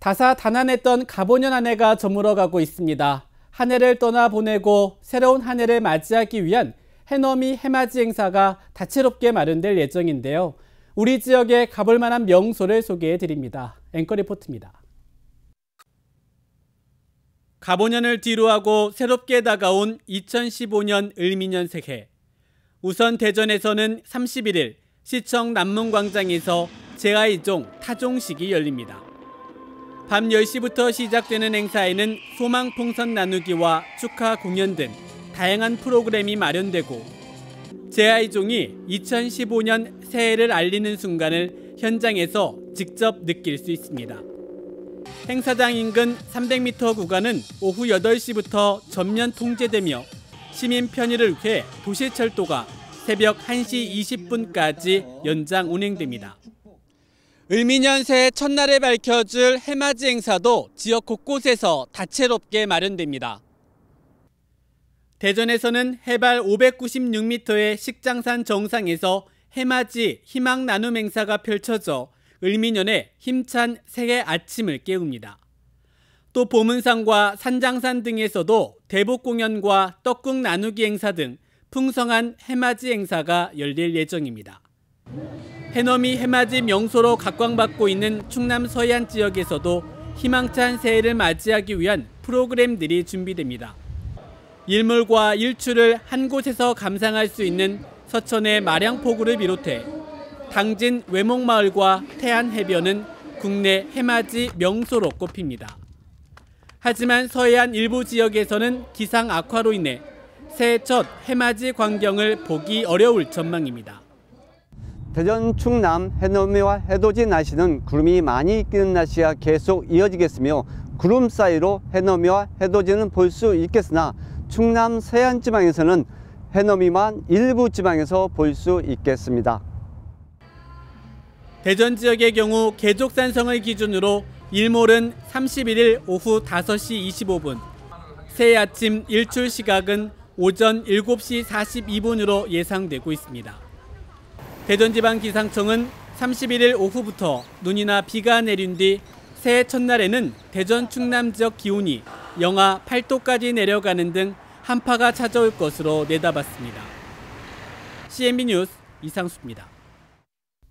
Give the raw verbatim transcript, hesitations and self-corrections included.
다사다난했던 가보년 한 해가 저물어가고 있습니다. 한 해를 떠나보내고 새로운 한 해를 맞이하기 위한 해넘이 해맞이 행사가 다채롭게 마련될 예정인데요. 우리 지역에 가볼 만한 명소를 소개해드립니다. 앵커 리포트입니다. 가보년을 뒤로하고 새롭게 다가온 이천십오 년 을미년 새해. 우선 대전에서는 삼십일 일 시청 남문광장에서 제아이종 타종식이 열립니다. 밤 열 시부터 시작되는 행사에는 소망풍선 나누기와 축하 공연 등 다양한 프로그램이 마련되고 제아이종이 이천십오 년 새해를 알리는 순간을 현장에서 직접 느낄 수 있습니다. 행사장 인근 삼백 미터 구간은 오후 여덟 시부터 전면 통제되며 시민 편의를 위해 도시철도가 새벽 한 시 이십 분까지 연장 운행됩니다. 을미년 새해 첫날에 밝혀줄 해맞이 행사도 지역 곳곳에서 다채롭게 마련됩니다. 대전에서는 해발 오백구십육 미터의 식장산 정상에서 해맞이 희망 나눔 행사가 펼쳐져 을미년의 힘찬 새해 아침을 깨웁니다. 또 보문산과 산장산 등에서도 대복 공연과 떡국 나누기 행사 등 풍성한 해맞이 행사가 열릴 예정입니다. 해넘이 해맞이 명소로 각광받고 있는 충남 서해안 지역에서도 희망찬 새해를 맞이하기 위한 프로그램들이 준비됩니다. 일몰과 일출을 한 곳에서 감상할 수 있는 서천의 마량포구를 비롯해 당진 외목마을과 태안해변은 국내 해맞이 명소로 꼽힙니다. 하지만 서해안 일부 지역에서는 기상 악화로 인해 새해 첫 해맞이 광경을 보기 어려울 전망입니다. 대전 충남 해넘이와 해돋이 날씨는 구름이 많이 끼는 날씨가 계속 이어지겠으며 구름 사이로 해넘이와 해돋이는 볼 수 있겠으나 충남 서해안 지방에서는 해넘이만 일부 지방에서 볼 수 있겠습니다. 대전 지역의 경우 계족산성을 기준으로 일몰은 삼십일 일 오후 다섯 시 이십오 분, 새해 아침 일출 시각은 오전 일곱 시 사십이 분으로 예상되고 있습니다. 대전지방기상청은 삼십일 일 오후부터 눈이나 비가 내린 뒤 새해 첫날에는 대전 충남 지역 기온이 영하 팔 도까지 내려가는 등 한파가 찾아올 것으로 내다봤습니다. 씨엔비 뉴스 이상수입니다.